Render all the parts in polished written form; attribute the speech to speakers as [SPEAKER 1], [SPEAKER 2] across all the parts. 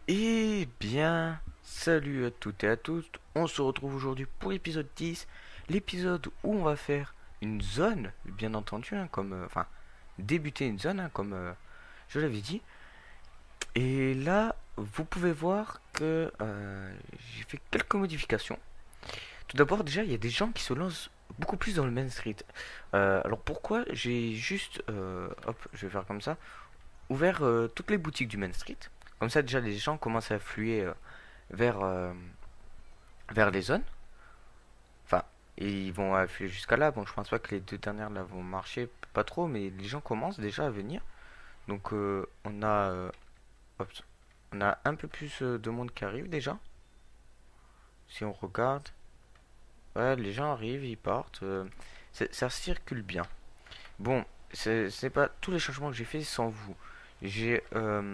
[SPEAKER 1] Eh bien, salut à toutes et à tous. On se retrouve aujourd'hui pour l'épisode 10, l'épisode où on va faire une zone, bien entendu, hein, enfin, débuter une zone, hein, comme je l'avais dit. Et là, vous pouvez voir que j'ai fait quelques modifications. Tout d'abord, déjà, il y a des gens qui se lancent beaucoup plus dans le Main Street. Alors pourquoi j'ai juste, hop, je vais faire comme ça, ouvert toutes les boutiques du Main Street. Comme ça, déjà, les gens commencent à affluer vers, vers les zones. Enfin, et ils vont affluer jusqu'à là. Bon, je pense pas que les deux dernières là vont marcher, pas trop, mais les gens commencent déjà à venir. Donc, hop, on a un peu plus de monde qui arrive déjà. Si on regarde, ouais, les gens arrivent, ils partent. Ça circule bien. Bon, c'est pas tous les changements que j'ai fait sans vous. J'ai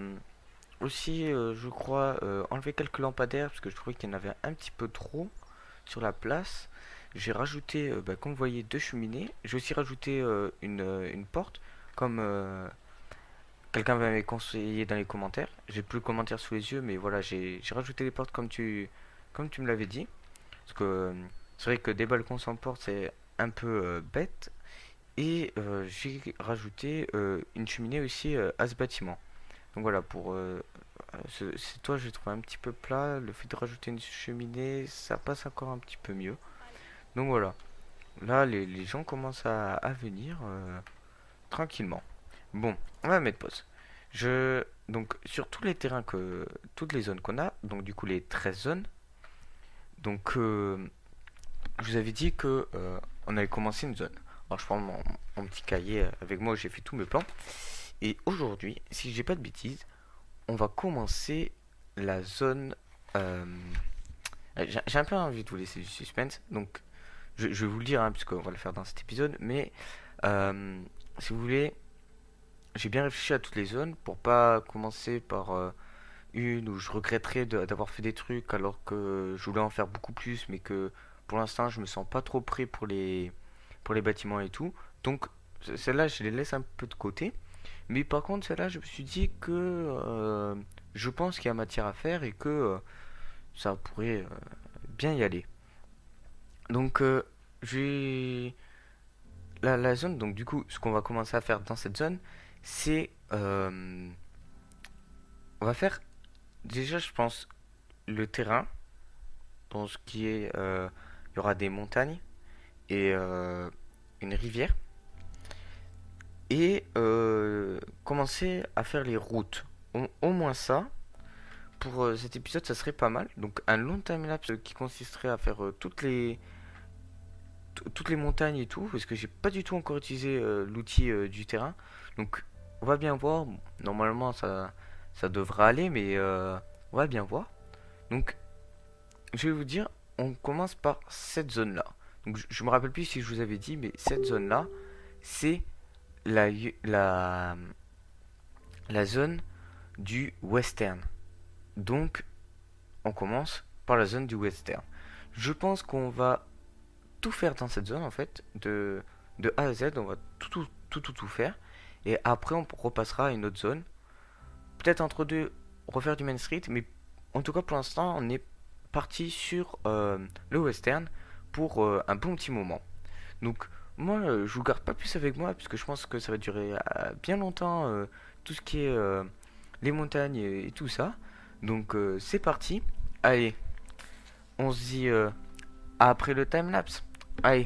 [SPEAKER 1] aussi, je crois, enlevé quelques lampadaires parce que je trouvais qu'il y en avait un petit peu trop sur la place. J'ai rajouté, comme vous voyez, deux cheminées. J'ai aussi rajouté une porte, comme quelqu'un m'avait conseillé dans les commentaires. J'ai plus le commentaire sous les yeux, mais voilà, j'ai rajouté les portes comme tu me l'avais dit. Parce que c'est vrai que des balcons sans porte, c'est un peu bête. Et j'ai rajouté une cheminée aussi à ce bâtiment. Donc voilà, pour c'est toi, je trouve un petit peu plat. Le fait de rajouter une cheminée, ça passe encore un petit peu mieux. Donc voilà, là les gens commencent à venir tranquillement. Bon, on va mettre pause. Donc sur tous les terrains toutes les zones qu'on a, donc du coup les 13 zones, donc je vous avais dit que on avait commencé une zone. Alors je prends mon petit cahier avec moi où j'ai fait tous mes plans. Et aujourd'hui, si j'ai pas de bêtises, on va commencer la zone. euh, j'ai un peu envie de vous laisser du suspense, donc je vais vous le dire, hein, puisqu'on va le faire dans cet épisode, mais euh, si vous voulez, j'ai bien réfléchi à toutes les zones pour pas commencer par une où je regretterais d'avoir fait des trucs alors que je voulais en faire beaucoup plus, mais que pour l'instant je me sens pas trop prêt pour les bâtiments et tout. Donc celle-là, je les laisse un peu de côté. Mais par contre, celle-là, je me suis dit que je pense qu'il y a matière à faire et que ça pourrait bien y aller. Donc, j'ai la zone. Donc, du coup, ce qu'on va commencer à faire dans cette zone, c'est on va faire déjà, je pense, le terrain. Dans ce qui est, il y aura des montagnes et une rivière. Et commencer à faire les routes. Au moins ça. Pour cet épisode, ça serait pas mal. Donc un long timelapse qui consisterait à faire toutes les montagnes et tout, parce que j'ai pas du tout encore utilisé l'outil du terrain. Donc on va bien voir. Bon, normalement ça devrait aller, mais on va bien voir. Donc je vais vous dire, on commence par cette zone là. Donc je me rappelle plus si je vous avais dit, mais cette zone là, c'est la, la, la zone du western. Donc on commence par la zone du western. Je pense qu'on va tout faire dans cette zone en fait, de A à Z, on va tout faire. Et après on repassera à une autre zone. Peut-être entre deux, refaire du Main Street, mais en tout cas pour l'instant on est parti sur le western pour un bon petit moment. Donc moi je vous garde pas plus avec moi, puisque je pense que ça va durer bien longtemps, tout ce qui est les montagnes et tout ça. Donc c'est parti. Allez, on se dit après le timelapse. Allez.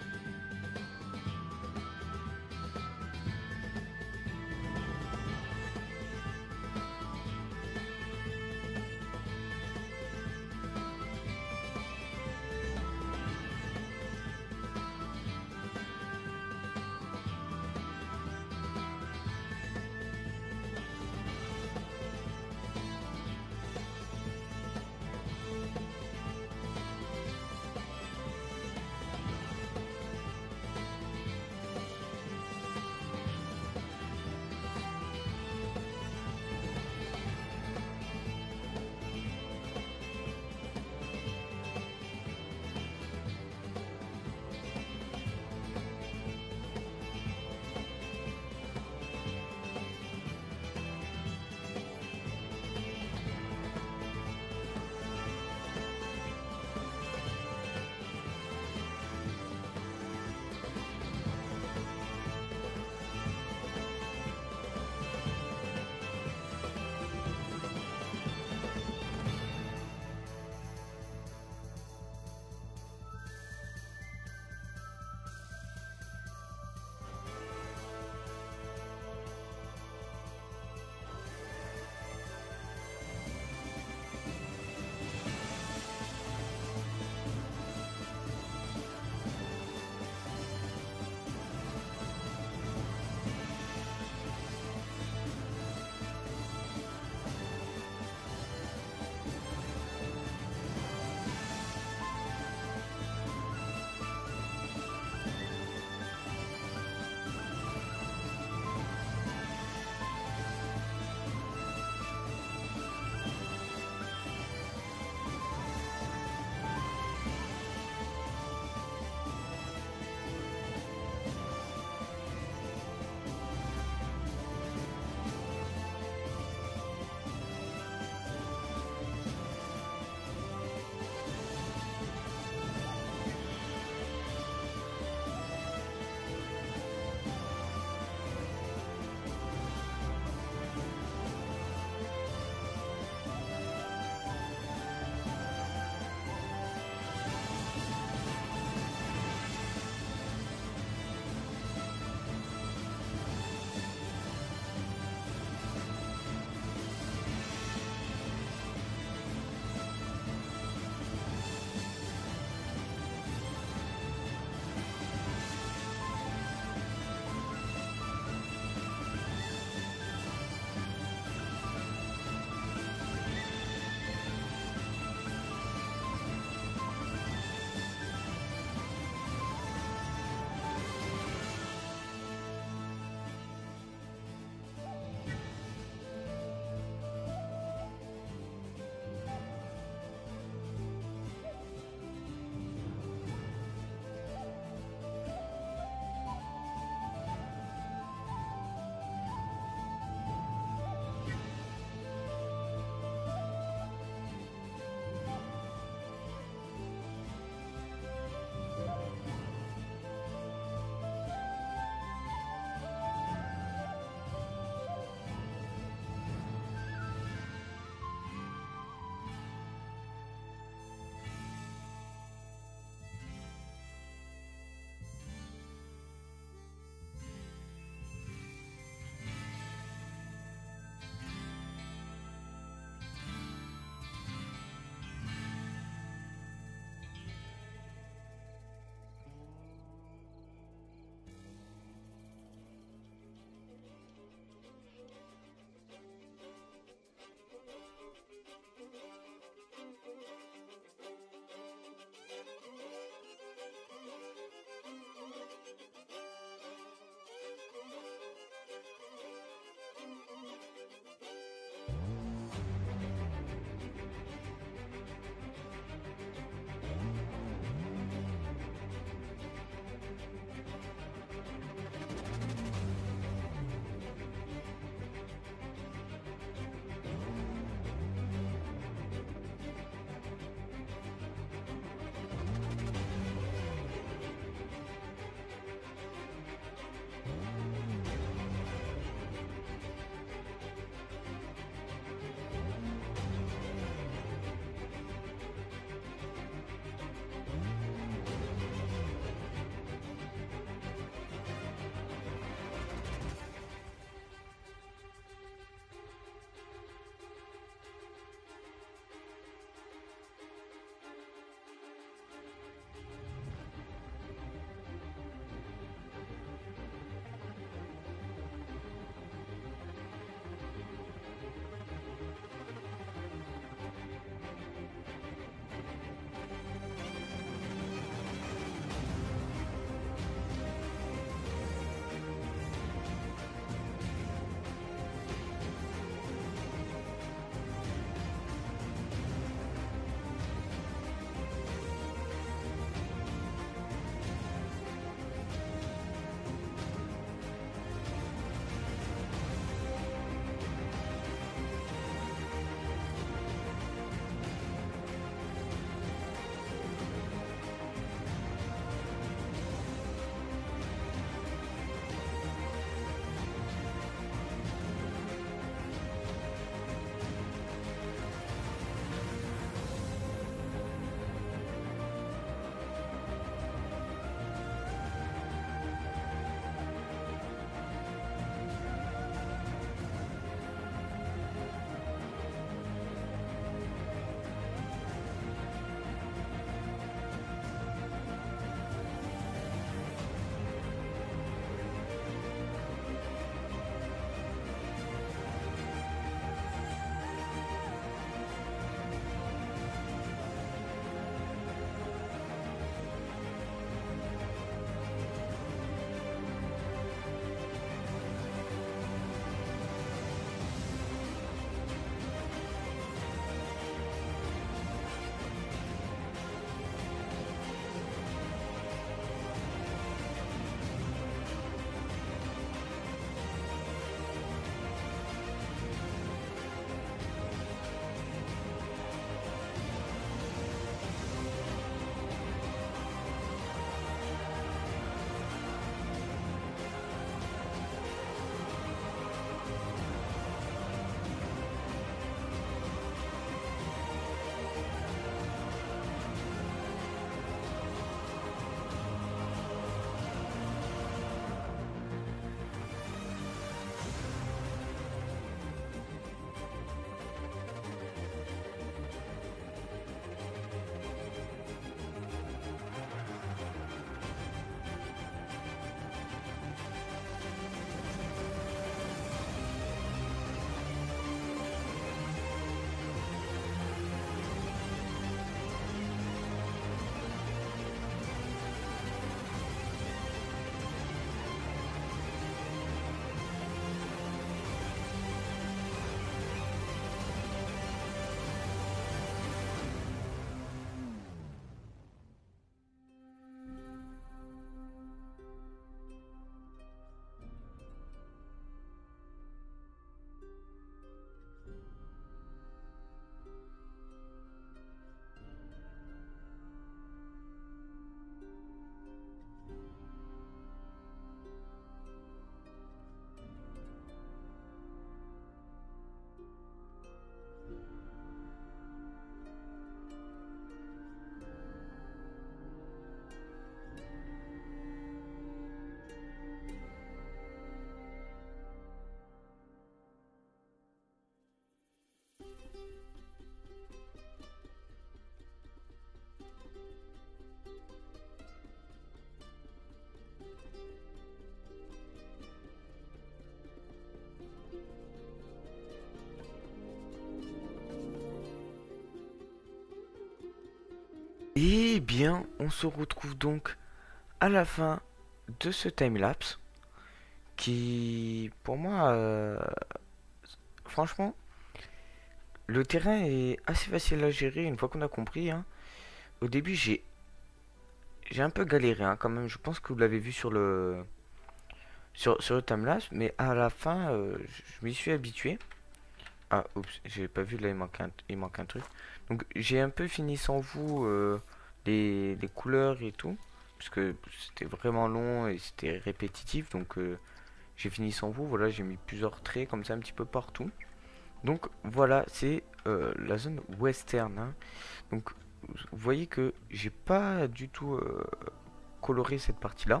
[SPEAKER 1] bien, on se retrouve donc à la fin de ce timelapse qui, pour moi, franchement, le terrain est assez facile à gérer une fois qu'on a compris, hein. Au début, j'ai un peu galéré, hein, quand même. Je pense que vous l'avez vu sur le timelapse, mais à la fin, je m'y suis habitué. Ah, oups, j'ai pas vu là, il manque un truc. Donc, j'ai un peu fini sans vous les couleurs et tout, parce que c'était vraiment long et c'était répétitif. Donc, j'ai fini sans vous. Voilà, j'ai mis plusieurs traits comme ça un petit peu partout. Donc, voilà, c'est la zone western, hein. Donc, vous voyez que j'ai pas du tout coloré cette partie-là.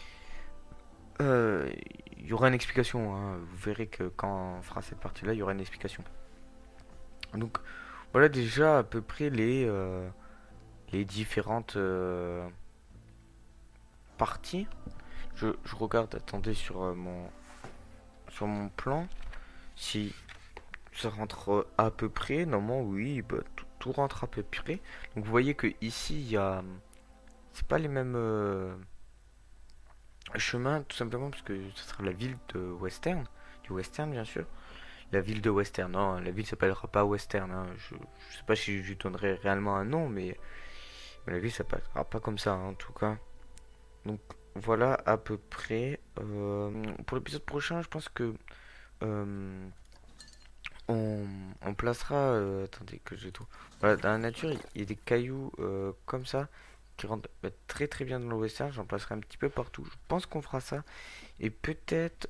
[SPEAKER 1] Euh, Il y aura une explication, hein. Vous verrez que quand on fera cette partie-là, il y aura une explication. Donc voilà déjà à peu près les différentes parties. Je regarde, attendez, sur mon plan, si ça rentre à peu près. Normalement, oui, bah, tout rentre à peu près. Donc vous voyez que ici, il y a... C'est pas les mêmes chemins, tout simplement, parce que ce sera la ville de Western. Du Western, bien sûr. La ville de Western, non, la ville s'appellera pas Western, hein. Je sais pas si je lui donnerai réellement un nom, mais la ville s'appellera pas comme ça, hein, en tout cas. Donc voilà à peu près. Pour l'épisode prochain, je pense que euh, on, on placera. Attendez que j'ai tout. Voilà, dans la nature, il y a des cailloux comme ça qui rentrent bah, très très bien dans le western. J'en placerai un petit peu partout. Je pense qu'on fera ça. Et peut-être.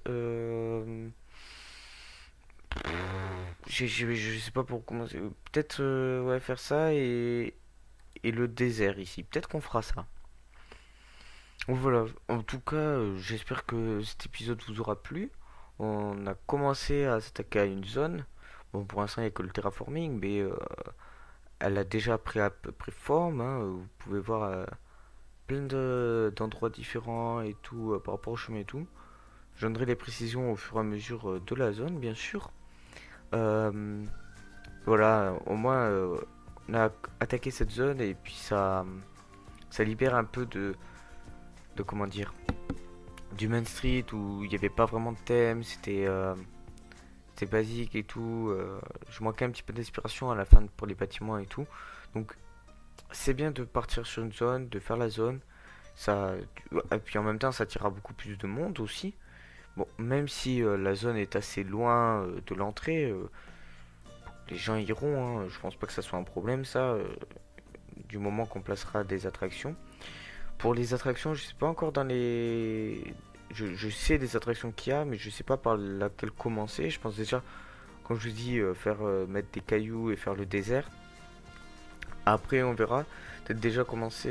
[SPEAKER 1] Je sais pas pour commencer. Peut-être ouais, faire ça et le désert ici. Peut-être qu'on fera ça. Donc voilà. En tout cas, j'espère que cet épisode vous aura plu. On a commencé à s'attaquer à une zone. Bon, pour l'instant, il n'y a que le terraforming, mais elle a déjà pris à peu près forme, hein. Vous pouvez voir plein d'endroits différents et tout par rapport au chemin et tout. Je donnerai les précisions au fur et à mesure de la zone, bien sûr. Euh, Voilà, au moins on a attaqué cette zone et puis ça libère un peu de comment dire, du Main Street où il n'y avait pas vraiment de thème, c'était basique et tout. Je manquais un petit peu d'inspiration à la fin pour les bâtiments et tout. Donc c'est bien de partir sur une zone, de faire la zone. Ça, et puis en même temps ça attirera beaucoup plus de monde aussi. Bon, même si la zone est assez loin de l'entrée, les gens iront, hein. Je pense pas que ça soit un problème ça, du moment qu'on placera des attractions. Pour les attractions, je sais pas encore dans les... Je sais des attractions qu'il y a, mais je sais pas par laquelle commencer. Je pense déjà, comme je vous dis, mettre des cailloux et faire le désert. Après, on verra. Peut-être déjà commencer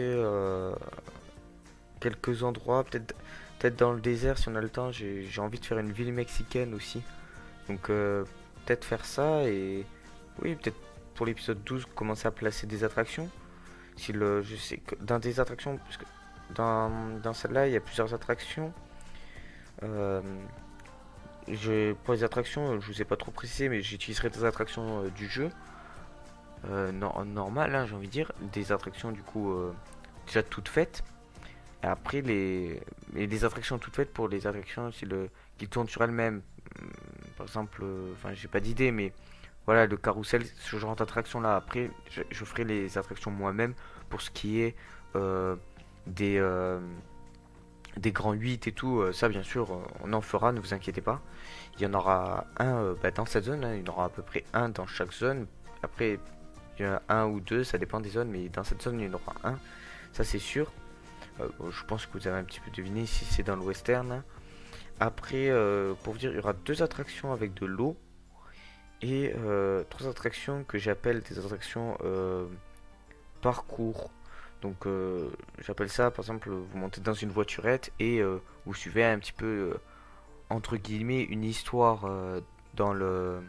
[SPEAKER 1] quelques endroits. Peut-être dans le désert, si on a le temps. J'ai envie de faire une ville mexicaine aussi. Donc, peut-être faire ça. Et oui, peut-être pour l'épisode 12 commencer à placer des attractions. Si je sais que dans des attractions, parce que dans celle-là, il y a plusieurs attractions. Euh, pour les attractions, je vous ai pas trop précisé, mais j'utiliserai des attractions du jeu. Non, normal, hein, j'ai envie de dire. Des attractions, du coup, déjà toutes faites. Et après, les attractions toutes faites pour les attractions qui tournent sur elles-mêmes. Par exemple, enfin, j'ai pas d'idée, mais voilà, le carrousel, ce genre d'attraction-là. Après, je ferai les attractions moi-même pour ce qui est des, euh, des grands 8 et tout. Ça, bien sûr, on en fera, ne vous inquiétez pas. Il y en aura un bah, dans cette zone, hein, il y en aura à peu près un dans chaque zone. Après, il y en a un ou deux, ça dépend des zones, mais dans cette zone, il y en aura un. Ça, c'est sûr. Je pense que vous avez un petit peu deviné si c'est dans le western, hein. Après, pour vous dire, il y aura deux attractions avec de l'eau et trois attractions que j'appelle des attractions parcours. Donc j'appelle ça par exemple vous montez dans une voiturette et vous suivez un petit peu entre guillemets une histoire dans le...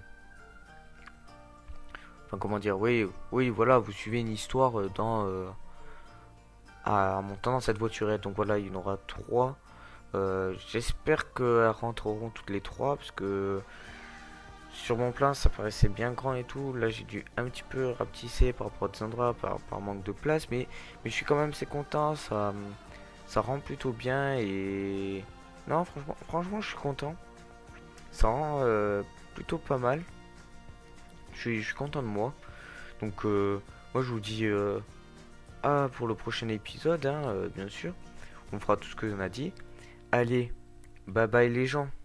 [SPEAKER 1] Enfin comment dire, oui, oui voilà, vous suivez une histoire en montant dans cette voiturette. Donc voilà, il y en aura trois. J'espère qu'elles rentreront toutes les trois parce que sur mon plan, ça paraissait bien grand et tout. Là, j'ai dû un petit peu rapetisser par rapport à des endroits, par manque de place. Mais je suis quand même assez content. Ça rend plutôt bien. Et non, franchement, je suis content. Ça rend plutôt pas mal. Je suis content de moi. Donc, moi, je vous dis pour le prochain épisode, hein, bien sûr. On fera tout ce que l'on a dit. Allez, bye bye les gens.